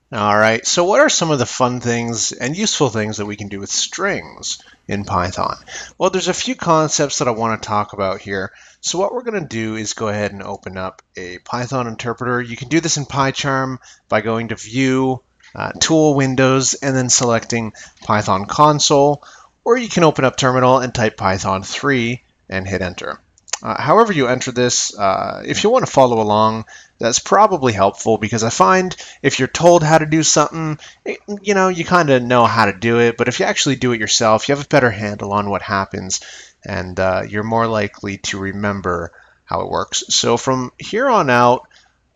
All right, so what are some of the fun things and useful things that we can do with strings in Python? Well, there's a few concepts that I want to talk about here. So what we're going to do is go ahead and open up a Python interpreter. You can do this in PyCharm by going to View, Tool, Windows, and then selecting Python Console, or you can open up Terminal and type Python 3 and hit Enter. However you enter this, if you want to follow along, that's probably helpful because I find if you're told how to do something, you kind of know how to do it. But if you actually do it yourself, you have a better handle on what happens, and you're more likely to remember how it works. So from here on out,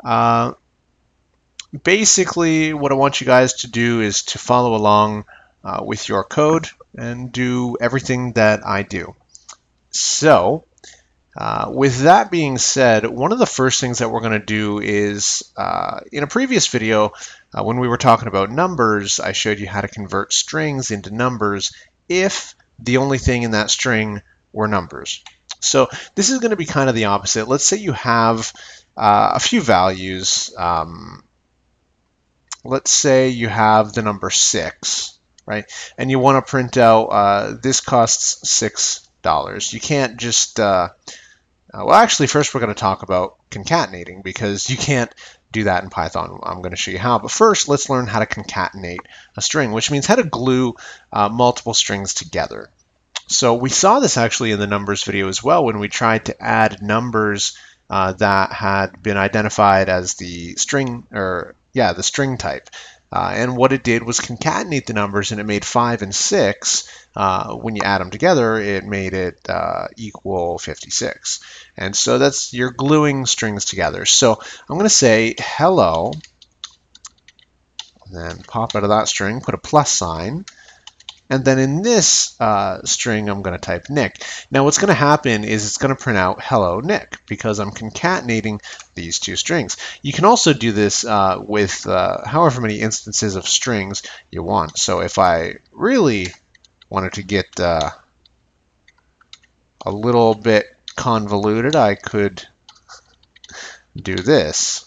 basically what I want you guys to do is to follow along with your code and do everything that I do. So with that being said, one of the first things that we're going to do is, in a previous video, when we were talking about numbers, I showed you how to convert strings into numbers if the only thing in that string were numbers. So this is going to be kind of the opposite. Let's say you have a few values. Let's say you have the number 6, right? And you want to print out this costs $6. You can't just well, actually, first we're going to talk about concatenating because you can't do that in Python. I'm going to show you how. But first, let's learn how to concatenate a string, which means how to glue multiple strings together. So we saw this actually in the numbers video as well when we tried to add numbers that had been identified as the string, or yeah, the string type. And what it did was concatenate the numbers, and it made 5 and 6. When you add them together, it made it equal 56. And so that's, you're gluing strings together. So I'm going to say hello, and then pop out of that string, put a plus sign. And then in this string, I'm going to type Nick. Now what's going to happen is it's going to print out hello Nick because I'm concatenating these two strings. You can also do this with however many instances of strings you want. So if I really wanted to get a little bit convoluted, I could do this.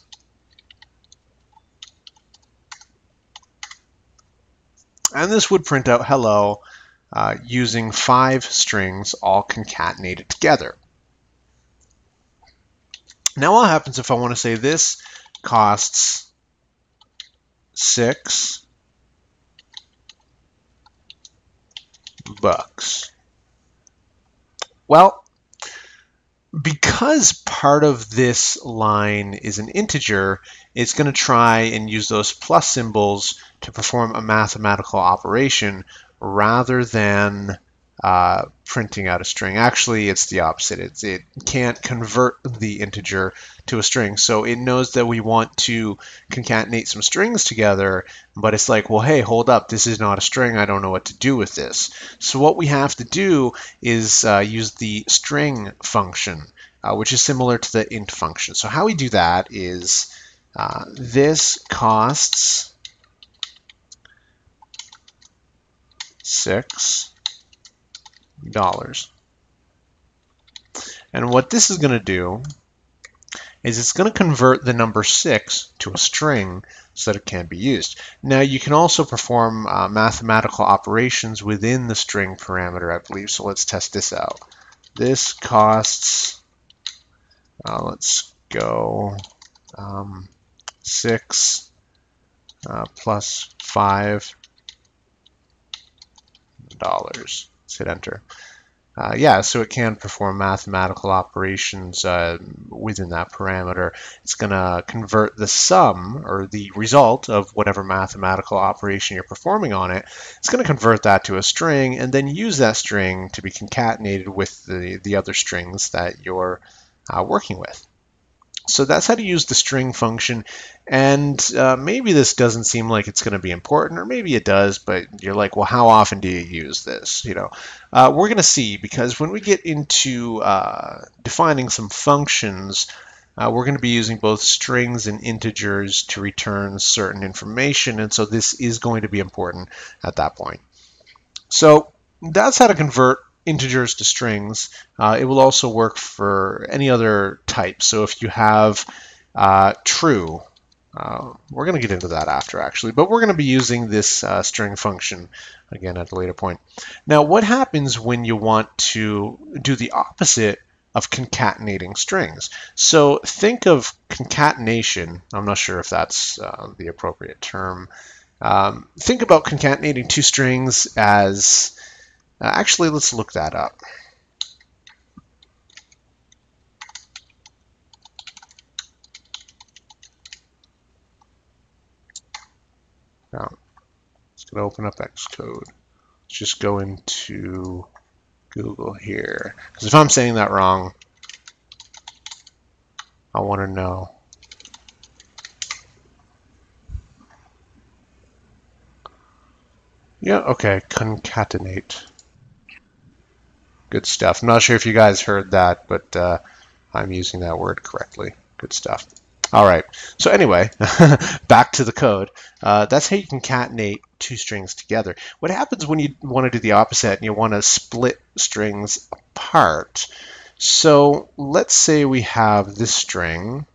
And this would print out hello using 5 strings all concatenated together. Now what happens if I want to say this costs $6? Well, because part of this line is an integer, it's going to try and use those plus symbols to perform a mathematical operation rather than printing out a string. Actually, it's the opposite. It can't convert the integer to a string. So it knows that we want to concatenate some strings together, but it's like, well, hey, hold up. This is not a string. I don't know what to do with this. So what we have to do is use the string function, which is similar to the int function. So how we do that is this costs $6. And what this is going to do is it's going to convert the number 6 to a string so that it can be used. Now you can also perform mathematical operations within the string parameter, I believe. So let's test this out. This costs, let's go 6 plus $5. Let's hit enter. Yeah, so it can perform mathematical operations within that parameter. It's going to convert the sum, or the result of whatever mathematical operation you're performing on it. It's going to convert that to a string and then use that string to be concatenated with the other strings that you're working with. So that's how to use the string function, and maybe this doesn't seem like it's going to be important, or maybe it does, but you're like, well, how often do you use this? We're going to see, because when we get into defining some functions, we're going to be using both strings and integers to return certain information, and so this is going to be important at that point. So that's how to convert integers to strings. It will also work for any other type. So if you have true, We're going to get into that after, actually, but we're going to be using this string function again at a later point. Now, what happens when you want to do the opposite of concatenating strings? So think of concatenation. I'm not sure if that's the appropriate term. Think about concatenating two strings as, actually, let's look that up. Now, it's going to open up Xcode. Let's just go into Google here, because if I'm saying that wrong, I want to know. Yeah, okay, concatenate. Good stuff. I'm not sure if you guys heard that, but I'm using that word correctly. Good stuff. All right, so anyway, back to the code. That's how you concatenate two strings together. What happens when you want to do the opposite and you want to split strings apart? So let's say we have this string.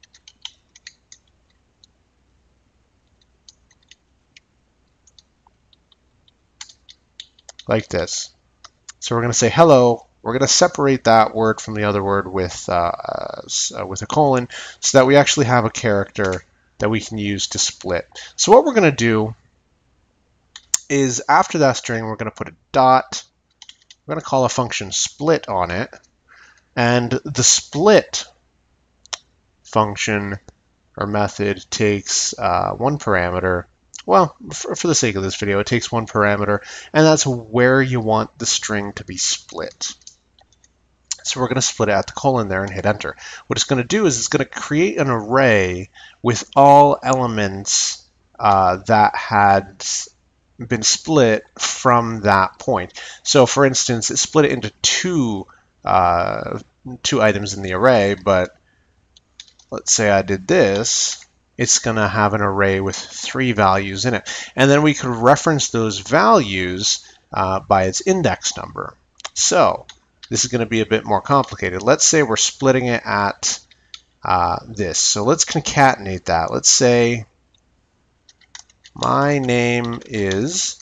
Like this. So we're going to say hello. We're going to separate that word from the other word with a colon so that we actually have a character that we can use to split. So what we're going to do is after that string, we're going to put a dot. We're going to call a function split on it. And the split function or method takes one parameter. Well, for the sake of this video, it takes one parameter, and that's where you want the string to be split. So we're going to split it at the colon there and hit enter. What it's going to do is it's going to create an array with all elements that had been split from that point. So for instance, it split it into two items in the array, but let's say I did this, it's going to have an array with 3 values in it. And then we could reference those values by its index number. So this is going to be a bit more complicated. Let's say we're splitting it at this. So let's concatenate that. Let's say my name is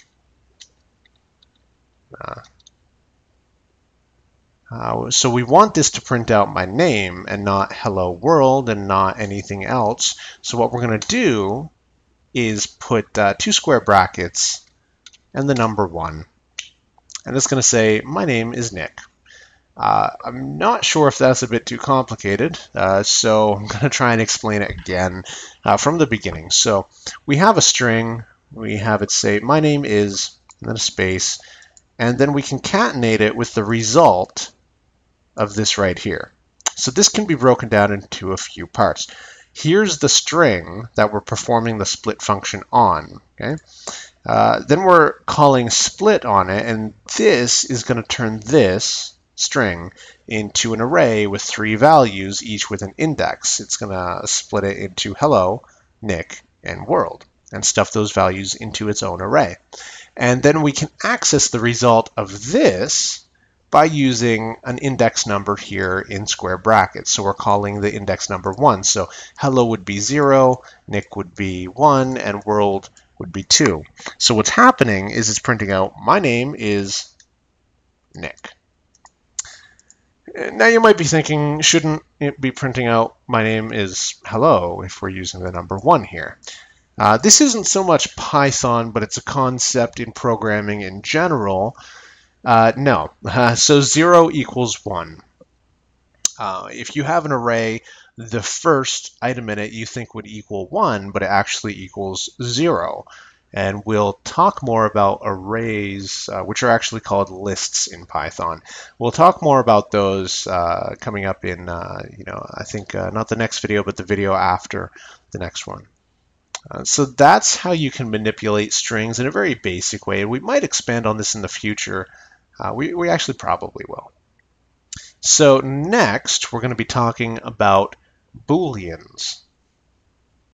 so we want this to print out my name and not hello world and not anything else. So what we're going to do is put 2 square brackets and the number 1. And it's going to say my name is Nick. I'm not sure if that's a bit too complicated, so I'm going to try and explain it again from the beginning. So we have a string. We have it say my name is, and then a space, and then we concatenate it with the result of this right here. So this can be broken down into a few parts. Here's the string that we're performing the split function on. Okay. Then we're calling split on it, and this is going to turn this string into an array with 3 values, each with an index. It's going to split it into hello, Nick, and world, and stuff those values into its own array. And then we can access the result of this by using an index number here in square brackets. So we're calling the index number 1. So hello would be 0, Nick would be 1, and world would be 2. So what's happening is it's printing out my name is Nick. Now you might be thinking, shouldn't it be printing out my name is hello if we're using the number 1 here? This isn't so much Python, but it's a concept in programming in general. No, so 0 equals 1. If you have an array, the first item in it you think would equal 1, but it actually equals 0. And we'll talk more about arrays, which are actually called lists in Python. We'll talk more about those coming up in, I think not the next video, but the video after the next one. So that's how you can manipulate strings in a very basic way. We might expand on this in the future. We actually probably will. So next, we're going to be talking about Booleans.